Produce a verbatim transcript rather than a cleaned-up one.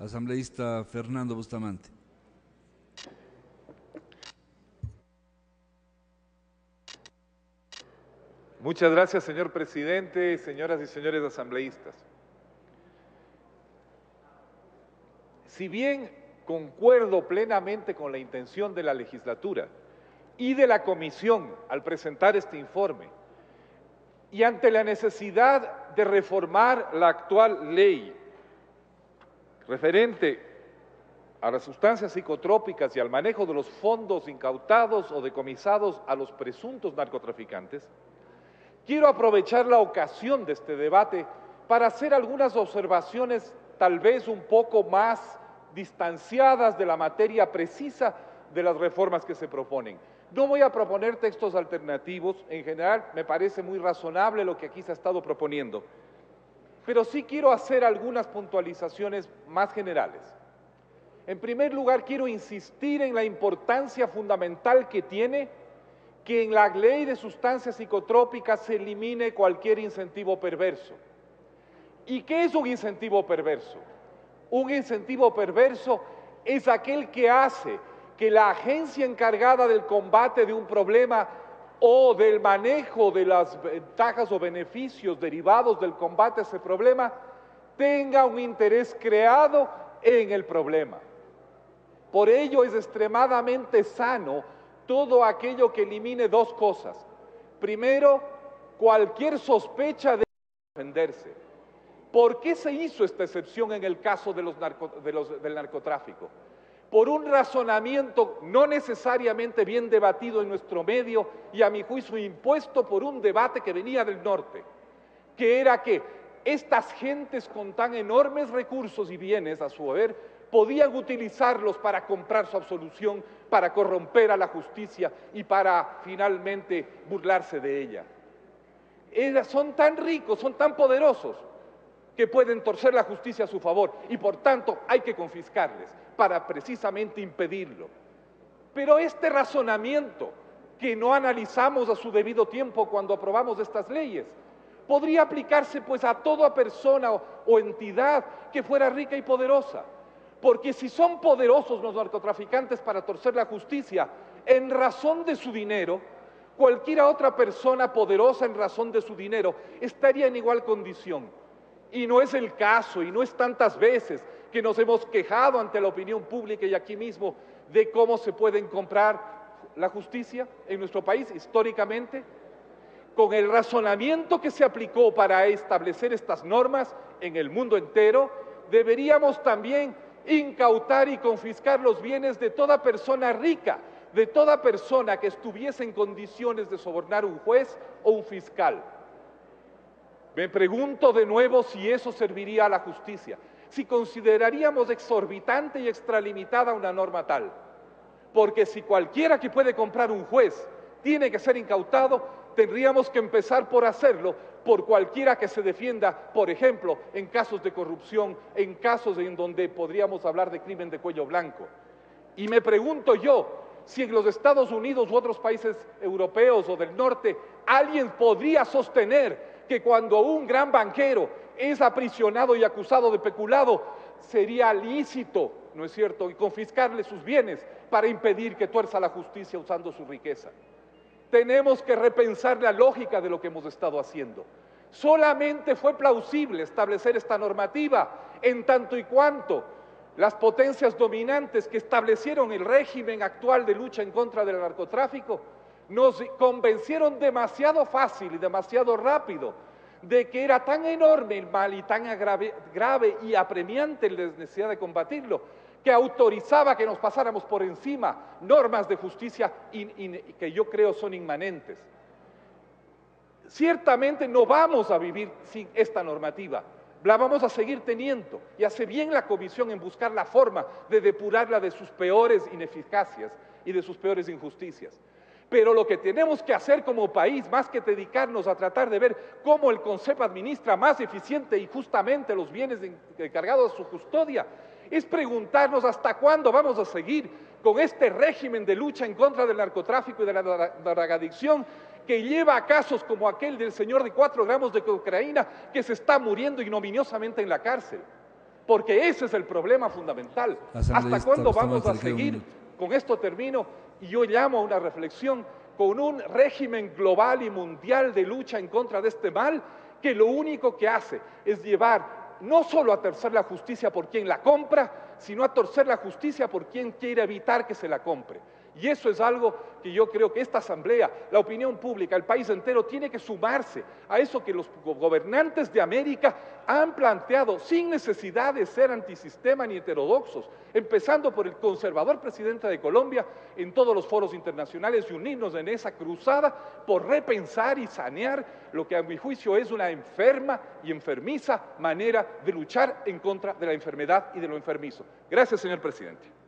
Asambleísta Fernando Bustamante. Muchas gracias, señor presidente, señoras y señores asambleístas. Si bien concuerdo plenamente con la intención de la legislatura y de la comisión al presentar este informe, y ante la necesidad de reformar la actual ley referente a las sustancias psicotrópicas y al manejo de los fondos incautados o decomisados a los presuntos narcotraficantes, quiero aprovechar la ocasión de este debate para hacer algunas observaciones tal vez un poco más distanciadas de la materia precisa de las reformas que se proponen. No voy a proponer textos alternativos, en general me parece muy razonable lo que aquí se ha estado proponiendo, pero sí quiero hacer algunas puntualizaciones más generales. En primer lugar, quiero insistir en la importancia fundamental que tiene que en la ley de sustancias psicotrópicas se elimine cualquier incentivo perverso. ¿Y qué es un incentivo perverso? Un incentivo perverso es aquel que hace que la agencia encargada del combate de un problema o del manejo de las ventajas o beneficios derivados del combate a ese problema tenga un interés creado en el problema. Por ello es extremadamente sano todo aquello que elimine dos cosas. Primero, cualquier sospecha de defenderse. ¿Por qué se hizo esta excepción en el caso de los narco, de los, del narcotráfico? Por un razonamiento no necesariamente bien debatido en nuestro medio y a mi juicio impuesto por un debate que venía del norte, que era que estas gentes con tan enormes recursos y bienes a su haber podían utilizarlos para comprar su absolución, para corromper a la justicia y para finalmente burlarse de ella. Ellas son tan ricos, son tan poderosos, que pueden torcer la justicia a su favor y por tanto hay que confiscarles para precisamente impedirlo. Pero este razonamiento que no analizamos a su debido tiempo cuando aprobamos estas leyes, podría aplicarse pues a toda persona o, o entidad que fuera rica y poderosa. Porque si son poderosos los narcotraficantes para torcer la justicia en razón de su dinero, cualquier otra persona poderosa en razón de su dinero estaría en igual condición. Y no es el caso, y no es tantas veces que nos hemos quejado ante la opinión pública y aquí mismo de cómo se pueden comprar la justicia en nuestro país históricamente. Con el razonamiento que se aplicó para establecer estas normas en el mundo entero, deberíamos también incautar y confiscar los bienes de toda persona rica, de toda persona que estuviese en condiciones de sobornar a un juez o un fiscal. Me pregunto de nuevo si eso serviría a la justicia, si consideraríamos exorbitante y extralimitada una norma tal, porque si cualquiera que puede comprar un juez tiene que ser incautado, tendríamos que empezar por hacerlo por cualquiera que se defienda, por ejemplo, en casos de corrupción, en casos en donde podríamos hablar de crimen de cuello blanco. Y me pregunto yo, si en los Estados Unidos u otros países europeos o del norte, alguien podría sostener que cuando un gran banquero es aprisionado y acusado de peculado, sería lícito, ¿no es cierto?, y confiscarle sus bienes para impedir que tuerza la justicia usando su riqueza. Tenemos que repensar la lógica de lo que hemos estado haciendo. Solamente fue plausible establecer esta normativa en tanto y cuanto las potencias dominantes que establecieron el régimen actual de lucha en contra del narcotráfico nos convencieron demasiado fácil y demasiado rápido de que era tan enorme el mal y tan grave, grave y apremiante la necesidad de combatirlo, que autorizaba que nos pasáramos por encima normas de justicia in, in, que yo creo son inmanentes. Ciertamente no vamos a vivir sin esta normativa, la vamos a seguir teniendo, y hace bien la comisión en buscar la forma de depurarla de sus peores ineficacias y de sus peores injusticias. Pero lo que tenemos que hacer como país, más que dedicarnos a tratar de ver cómo el CONCEP administra más eficiente y justamente los bienes encargados de su custodia, es preguntarnos hasta cuándo vamos a seguir con este régimen de lucha en contra del narcotráfico y de la drogadicción que lleva a casos como aquel del señor de cuatro gramos de cocaína que se está muriendo ignominiosamente en la cárcel. porque ese es el problema fundamental. ¿Hasta Asambleísta cuándo vamos Bustamante, a le queda un seguir? minuto. Con esto termino, y yo llamo a una reflexión con un régimen global y mundial de lucha en contra de este mal, que lo único que hace es llevar no solo a torcer la justicia por quien la compra, sino a torcer la justicia por quien quiere evitar que se la compre. Y eso es algo que yo creo que esta Asamblea, la opinión pública, el país entero tiene que sumarse a eso que los gobernantes de América han planteado sin necesidad de ser antisistema ni heterodoxos, empezando por el conservador presidente de Colombia en todos los foros internacionales y unirnos en esa cruzada por repensar y sanear lo que a mi juicio es una enferma y enfermiza manera de luchar en contra de la enfermedad y de lo enfermizo. Gracias, señor presidente.